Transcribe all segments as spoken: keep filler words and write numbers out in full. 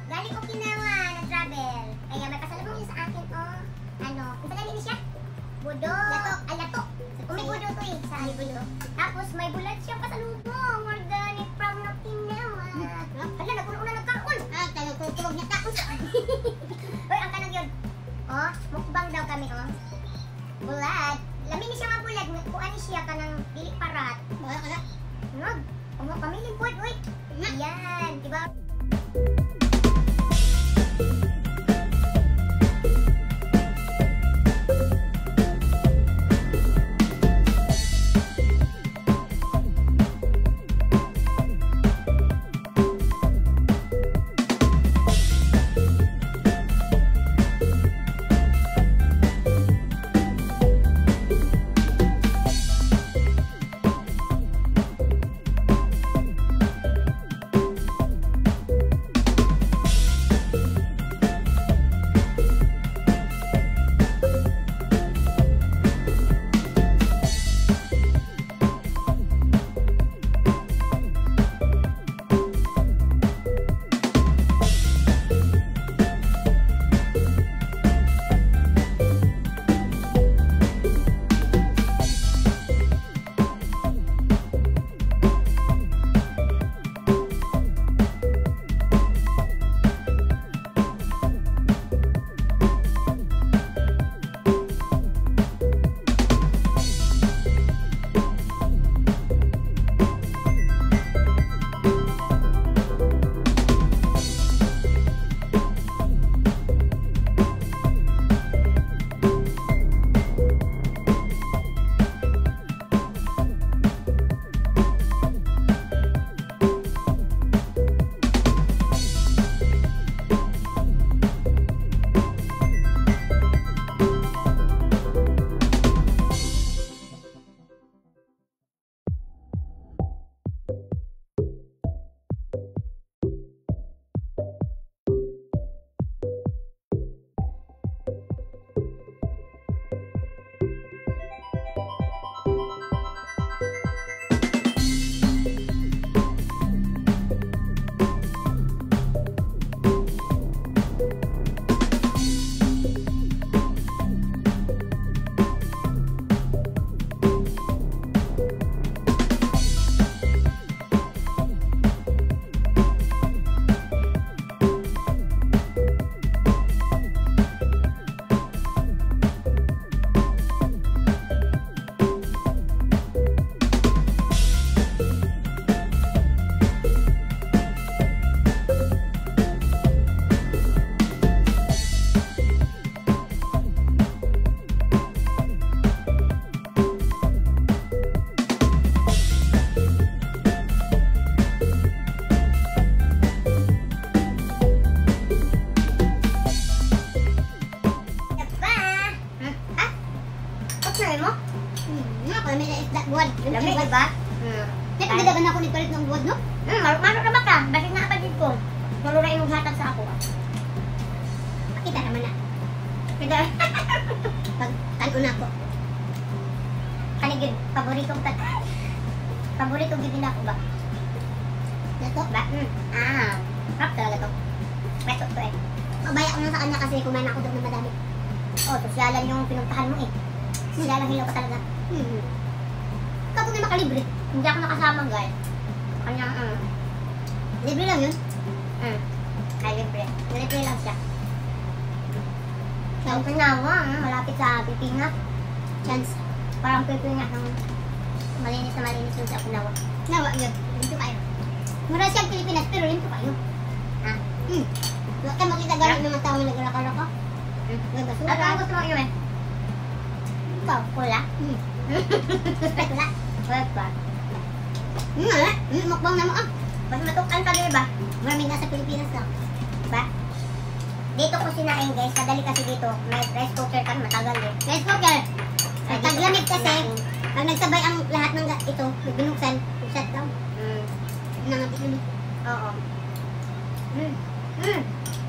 Galing Okinawa, nag-travel. Kaya may pasalubong yun sa akin, oh. Ano, kung pala din siya? Budo. Lato. Ay, lato. Kung may budo to eh, sa budo. Tapos may bulat siyang pasalubong. Organic from Okinawa. Hala, nagkulo-una nagkaon. Ah, talagang tulog niya kaon sa Hoy, ang kanang yun. Oh, mukbang daw kami, oh. Bulat. Lamin siya nga bulat. Kuan siya ka ng dili parat. Wala ka na. Nag. Ang mga pamiling buhat, uy. Yan, diba? Lami, diba? Hmm. Nagpagdagan ako ni palit ng buwad, no? Hmm, marunong na ba ka? Bakit nga apatid ko? Marunong yung hatag sa ako, ah. Kita naman na. Kita. Pag tanon ako. Kanigid, paboritong tat. Paboritong gibin ako ba? Dato? Ba? Hmm. Ah, rap talaga to. Preto to eh. Mabaya ko na sa kanya kasi kumain ako doon ng madami. Oh, sosyalan yung pinuntahan mo eh. Sosyalan hilaw ka talaga. Hmm. Kapag may makalibre. Hindi ako nakasama, guys. Kanyang, um, libre lang yun. Hmm. Ay, libre. Libre lang siya. Chance. Ang pinawa, ah, malapit sa Pipingat. Chance. Parang Pipingat ng malinis na malinis yung sa Okinawa. Nawa yun. Rinto kayo. Mura siyang Pilipinas pero rinto kayo. Ha? Hmm. Huwag ka makita gamit ng mga tao na naglaka-laka. Hmm. May basura. At ang gusto mo iuwi? Ikaw, pula? Hmm. Sprite wala? Wala ba? Hmm, wala. Hmm, mukbang na mo ah. Mas matukan ka ba? Maraming nasa Pilipinas lang. Ba? Dito ko sinain guys, madali kasi dito. May rice cooker kami, matagal eh. Rice cooker. Ay, Taglamig dito kasi, sinain. pag nagsabay ang lahat ng ga- ito, binuksan, shut down. Mm. Nangatik namin. Oo. Mm. Mm.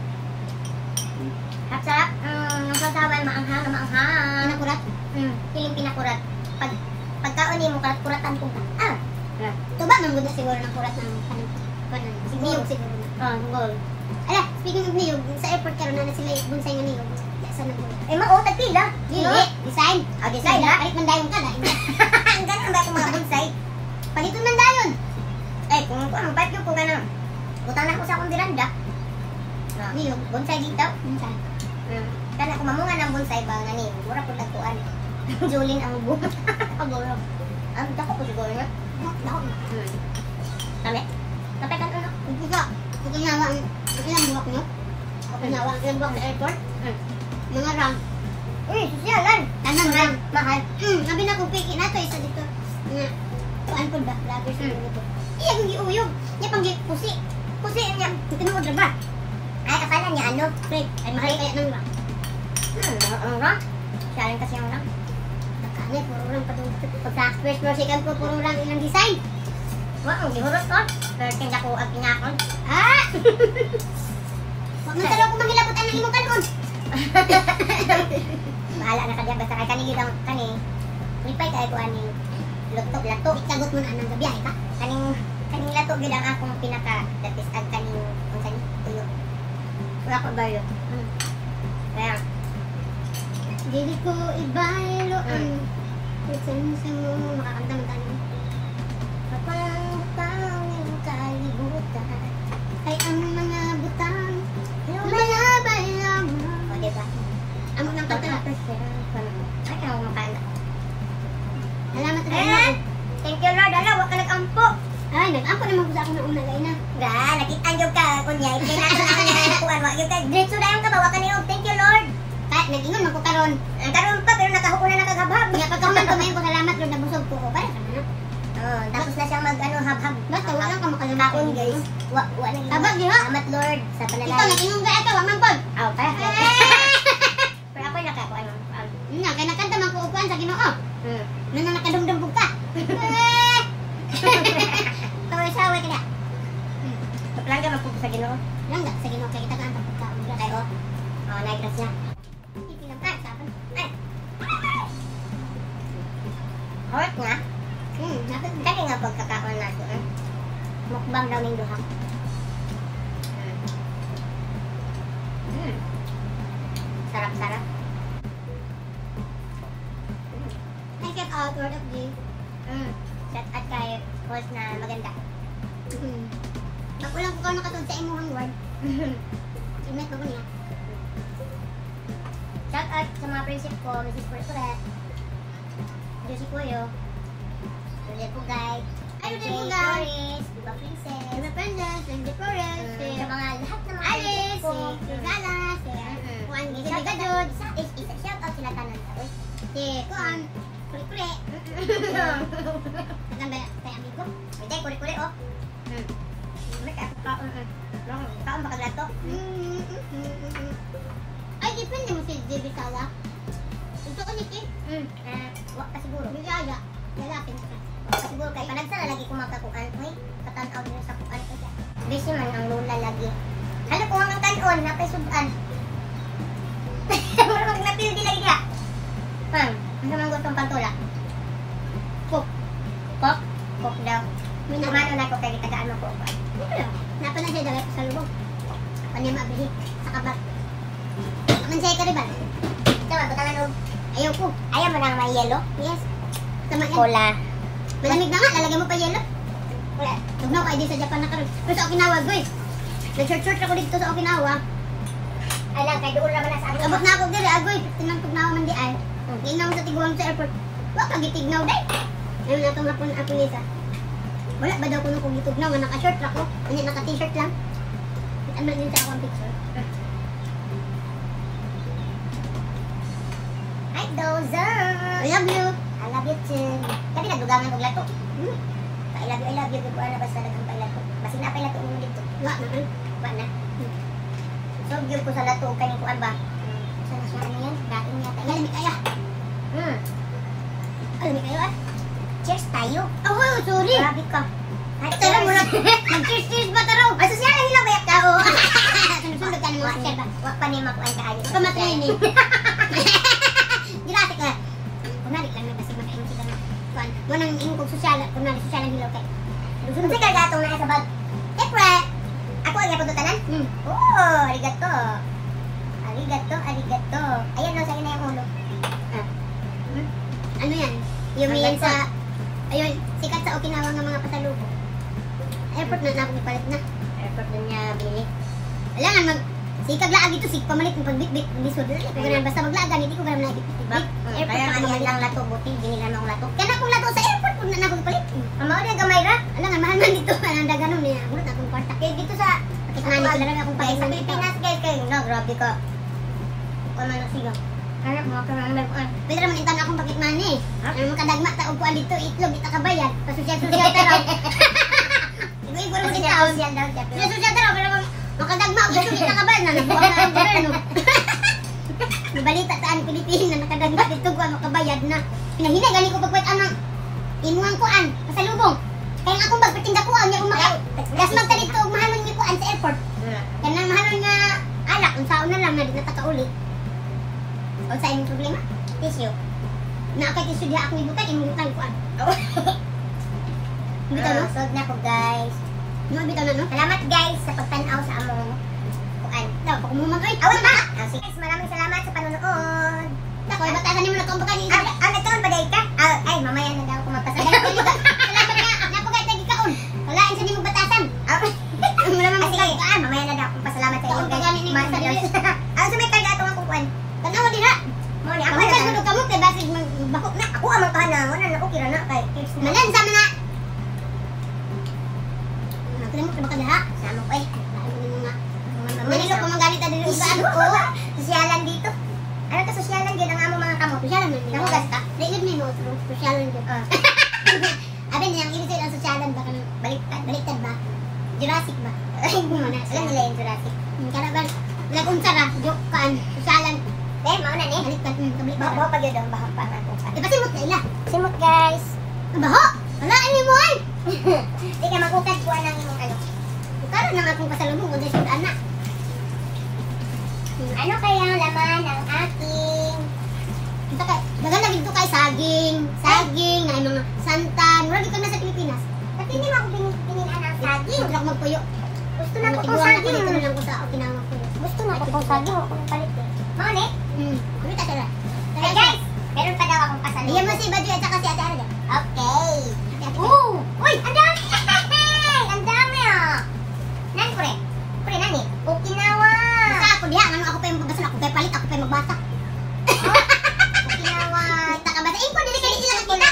Sarap-sarap. Mm, yung sasawan, maanghang na maanghang. Pinakurat. Mm. Piling pinakurat. Pag pagkauni mo, kurat-kuratan ko ka. Ah! Ito ba, manggod na siguro ng kurat ng kanang kanang Siguro. siguro na. Ah, gold. Ala, speaking of niyog, sa airport karon na sila bonsai nga niyog. Ya sa nagbulo. Eh, mao, tagpila. Dili, design. Ah, design, ha? Palit man dayon ka dahil. Ang ganun ba itong mga bonsai? Paliton man dayon. Eh, kung kung ang pipe yung kung ano, utang na ako sa akong biranda. Ah, Niyog. bonsai dito. Bonsai. Hmm. Kana kung mamunga ng bonsai ba nga ni, mura po tagpuan. Julin ang buhok. Pagoro. Ang dako ko siguro niya. Dako. Hmm. Kami? Kapag kan ano? Ika, pagkinawa ang ilang buwak nyo? Pagkinawa ang ilang buwak sa airport? Hmm. Mga rank. Uy, sosyalan. Tanang rank. Mahal. Hmm, sabi na kung piki na to, isa dito. Nga, kuan po ba? Vloggers Hmm. hmm. dito. Iya, kung giuyog. Iya, pang pusi. Pusi niya. Tinuod na ba? Ay, akala niya ano? Fred, ay mahal kaya ng rank. Hmm, ang rank. Sosyalan kasi ang rank. Nakanay, puro rank pa doon. Pagka first floor, second floor, puro rank ilang design. Wow, siguro to. Pero tinda ko ang pinakon. Ah! Huwag na talo kung manghilabot ang imong kanon. Bahala na kanya. Basta kay kanigid ang kani. Lipay kay ko ani. Luto, lato. Ikagot mo na anang gabiyahe ka. Kaning, kaning lato gid ang akong pinaka. That is ang kaning, ang kaning tuyo. Wala ko ba yun? Hmm. Kaya, Dili ko ibaylo ang Mm. presensya mo. Makakanta mo tayo. kapang tanging kalibutan. Ay ang mga butang lumalabay lamang. O, diba? Amo ng kanta na. Ay, ako makana. Salamat na Eh! rin Thank you, Lord. Ala, wag ka nag-ampo. Ay, nag-ampo naman ko sa ako ng una gay na. Ga, nakita nyo ka, kunya. Ikay na ito ang nanakuan. Wag yung ka. Diretso na yung kabawa ka niyo. Thank you, Lord. Kahit nag-ingon man ko karon. Ang karoon pa, pero nakahuko na nakaghabhab. Nga pagkahuman ko ngayon ko salamat Lord nabusog ko ko. Para ka na. Oh, tapos na siyang mag, ano, hab-hab. Basta wala ka makalamat. Kaon, guys. Wa, wa na yun. Habag, di ba? Salamat, Lord, sa Ikaw panalangin. nag-ingon ka ito, wag man pod. Aw, para. Pero ako'y nakakuan. Um, Nga kay nakanta man ko upuan sa Ginoo. hmm. Nana nakadumdum ka. Eh! Taway-saway ka na. Kaplang ka magpupo sa Ginoo. Langga sa Ginoo kay kita ka ang pagkaon. Ay, oh. Oh, naigras niya. Ipilang ka sa akin. Ay. Hot nga. Hmm, napit Kani nga pagkakaon nato. Eh? Mukbang daw ning duha. Mm. Sarap-sarap. I get out word of day. Mm. Shout out kay host na maganda. Hmm. Ako lang ko nakatod sa imuhang word. Imet mo ko niya. Shout out sa mga prinsip ko, Missus Purpure, Josie Puyo, Rodel Pugay, Ay, Rodel Jay Pugay. Flores, Diba Princess, Diba Princess, Lindy Flores, mm, si sa mga lahat ng mga Alice, prinsip ko. si Gala, si Mm. Juan Shout Gigi out- Gadod, isa- is- isa- shout out sila tanan ka, uy. si Kuan, Kuri-Kuri. Tagan ba kay amigo? Hindi, kuri-kuri, oh. Mm. May ka- kaon, mm. Long- kaon ba kaglato? Mm, mm, mm, mm, mm. Ay, depende mo si J B Sala. Ito ko niki. Mm. Eh, wa pa siguro. Bigaya. Lalapin ka. Wa pa siguro kay panagsara lagi ko makakuan. Uy, katanaw din sa kuan ko siya. Busy man ang lula lagi. Halo ko ang kanon, napay sudan. Marag napil di lagi dia. Pang, ano man gustong pantula? Kok. Kok? Kok daw. May Kumano na ko kay tagaan mo ko. Wala. Napa na siya dala ko sa lubog. Kanya mabili sa kabak. Aman siya kariban. Tama, butangan og. Ayaw ko. Ayaw mo nang may yelo? Yes. Tama yan. Cola. Malamig na nga. Lalagyan mo pa yelo. Wala. Tugnaw ka, di sa Japan na karon. Pero sa Okinawa, boy. Nag-short-short ako dito sa Okinawa. Ay lang, kay doon naman na sa akin. Abot na ako diri, agoy. Tinang tugnawa man di ay. Tingnan mo sa tiguang sa airport. Wa ka gitignaw day. Ayun na itong hapon ako nisa. Wala ba daw ko nung kung gitugnaw nga naka-short ra ko? Ano naka-t-shirt lang. Kita mo din sa ako ang picture. Hi, Dozer! I love you. I love you too. Kami nagdugangan og lato. Hmm. I love you, I love you. Gagawa na basta nagang pailato. Basin na pailato mo dito. Wa naman. Ba na? So, gyud ko sa lato og kaning kuan ba? Sana siya ano yan? Dating yata. Alam mi kaya. Hmm. Alam mi kayo ah. Cheers tayo. Oh, wow, sorry. Grabe ka. Ay, Tara mo lang. Mag-cheers-cheers ba taro? Ay, social ang hilaw ba? Kao. Sunod-sunod ka ng Wa mga social ba? wa pa ni makuan ka ayo. Pamatraining. Girate ka. Kunwari lang na kasi makain kita na. Kuan, mo nang ingkog sosyal, kunwari sosyal ang hilaw kay. Unsa ka gatong na sa bag? Siyempre. Ako ang yapon tanan? Hmm. Oh, arigato. Arigato, arigato. Ayan, no, sa'yo na yung ulo. Ah. Hmm? Ano yan? Yung Ang yan ganda. sa... Ayun, sikat sa Okinawa ng mga pasalubong. Airport na na ako ipalit na. Airport na niya binili. Wala nga mag... Sikag laag dito, sig pamalit ng pagbitbit. Hindi sud. Kaya basta maglaagan, hindi ko gano'n na ibit-bit. Diba? Airport Kaya na ano yan pamalit. lang lato, buti, binila mo ang lato. Kaya na akong lato sa airport, kung na na akong ipalit. Ang mga yung gamay ra. Alam nga, mahal man dito. Anong ganun niya. Gulat akong kwarta. Kaya dito sa... Pakitnani, Ako, sila rin akong guys, sa pakitnani. Pilipinas, guys, kayo, no, grabe ka. Kung ano sigaw. Kaya mo, kaya ang live, ah. Pwede naman intan akong pakitnani. Ha? Ano mga kadagma, taugpuan dito, itlog, ita kabayan. Pasosyal-sosyal taraw. Igo-igo rin sa taon. Social daw siya, pero... Pasosyal taraw, pero makadagma, itlog, ita kabayan. Na nabuang na ang gobyerno. Nabalita taan Pilipinas na nakadagma dito ko makabayad na. Pinahinay, gani ko pagkwet anang imuang kuan, pasalubong. Kaya nga akong bagpatinda ko, niya umakaw. Gas magtalit ko, mahalon niyo kuan sa airport. Kaya nang mahalon nga alak, kung saon na lang, na di natakauli. O sa inyong problema? Tissue. Na kay tissue diha akong ibutan, imutan kuan. Bitaw no? Sod na ko, guys. No, bitaw na no? Salamat, guys, sa pagtanaw sa among kuan. Daw, pag umumag, ay, Awat ba? Ah, sige. Guys, maraming salamat sa panonood. Ako, ay batasan niyo na kung baka ni Ah, ah, nagkaon pa dahil ka? Ah, ay, mamaya na daw ako magpasagal. Salamat nga, napagay tagi kaon. Walain sa nimong batasan. Ah, Wala man ah, sige. Ah, mamaya na daw akong pasalamat sa inyo, Taon guys. pagani ni Ma- sa dili. Ah, so may karga atong akong kuan. Tanaw dira. Mo ni Ako ako kay na. sudo kamot kay basig magbako na. Ako amang kahanangon na okay ra na kay tips na. Malan sa mga. Nakita mo baka diha. Sama ko eh. Manilo ko mangganit diri Isu ugan ko. Sosyalan dito. Ano ka sosyalan gyud ang among mga kamot? Sosyalan man. Nahugas ka? Dili ni mo true sosyalan jud. Ah. Abi niyang ibig sabihin ang sosyalan baka nang baliktad, baliktad ba? Jurassic ba? Ay, Ano na? alam nila yung Jurassic. Kada ba lagunsa ra joke kaan sosyalan Eh, mao na ni. baliktad mm kabalik Baho ba? pa gyud ang baho pa nga kung Di ba simot na ila? Simot, guys. Baho. Wala ani mo ay. Di ka magukad ko ang imong ano. Karon nang akong pasalubong uday sud ana. Ano kaya ang laman ng aking Ito kay, dagan lagi dito kay saging, saging, na mga santan, wala dito na sa Pilipinas. Ba't hindi mo ako pinin- pinilaan ng saging? Hindi ako magpuyo. Gusto na ko tong Matiguan ako saging. dito na lang ko sa Okinawa ko. Gusto na ko tong saging. Huwag kong palit eh. Mao ni? Hmm, kumita sila. Ay guys, meron pa daw akong pasalubong. Bigyan mo si Badyo at saka si Ate Arga. Okay. Ate Ate. Ooh! Uy! Ang dami! Ang dami ah! Nan pre? Pre, nani? Okinawa! Basta ako diha, ano ako pa yung magbasa, ako pa yung palit, ako pa yung magbasa. Okinawa! Kita ka ba? Eh, ko dili ka dili lang kita.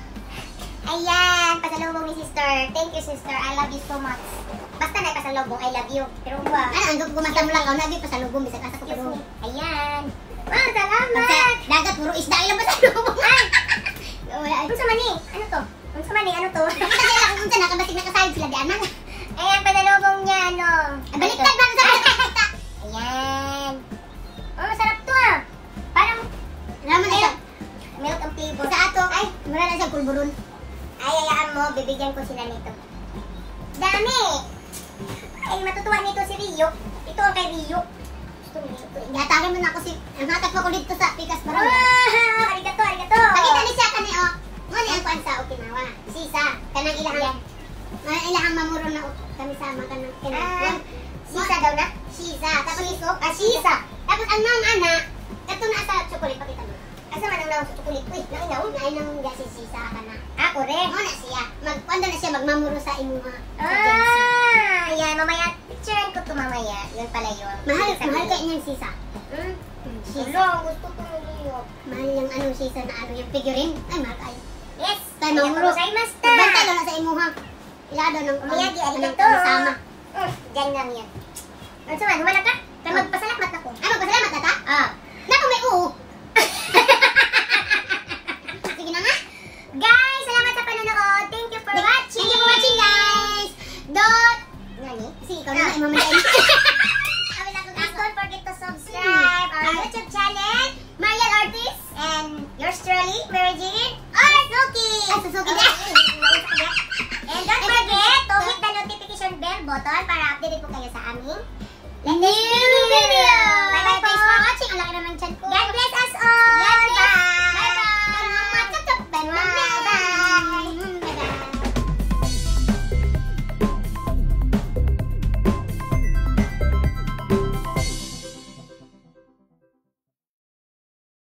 Ayan! Pasalubong ni sister. Thank you sister. I love you so much. Basta na pasalubong, I love you. Pero ba? Ano, ang gumasa mo lang, kauna di pa sa lugom, bisag asa ko Excuse pero. me. Ayan! Wow, Sa salamat! dagat, puro isda ilang ba sa lugom? Ay! Wala, ay. Ano sa mani? Ano to? Ano sa mani? Ano to? Kita sila kung unsa nakabasig nakasayod sila di anak. Ayan, pasalubong niya, ano? Baliktad ba sa kita? Ayan. Oh, masarap to ah. Parang Alam mo na milk. isa. Milk ang flavor. Sa ato, ay, wala na siyang kulburon. Ay, ayaan mo, bibigyan ko sila nito. Dami! Ay, matutuwa nito si Rio. Ito ang kay Rio. Gusto ni Rio. Gatagan mo na ako si, ang hatak ko dito sa Pikas Barong. Ah! Arigato, arigato! Pakita ni siya kani o. Ngani ang kuan sa Okinawa. Sisa, kanang ilahang kanang ilahang mamuro na o- kami sama kanang Ah, kanang. sisa daw na? Sisa, tapos iso. Ah, sisa. Tapos ang mom ana, kato na sa chocolate pakita mo. Asa man ang naong sa chocolate? Uy, nainaw. Ay nang gasi sisa kana. Ah, correct. Mo na siya. Magkuan na siya magmamuro sa imuha. Ah, yan. Mamaya, picturean ko to mamaya. Yun pala yun. Mahal, Sabihin. mahal kay niyang sisa. Hmm? Sisa. Hello, gusto ko ni Rio. Mahal yung anong sisa na ano yung figurine. Ay mahal kayo. Yes! Kay Arigato mamuro. gozaimashita. Magbantay lang na sa imuha. Ilado ng Umiyagi, anong arigato. sama. Mm, dyan lang yan. Ano sa man, humana ka?